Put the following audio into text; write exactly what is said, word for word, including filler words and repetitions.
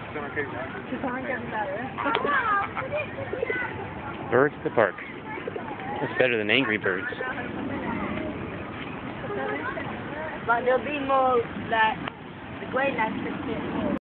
Birds at the park. That's better than Angry Birds. But there'll be more that the great nice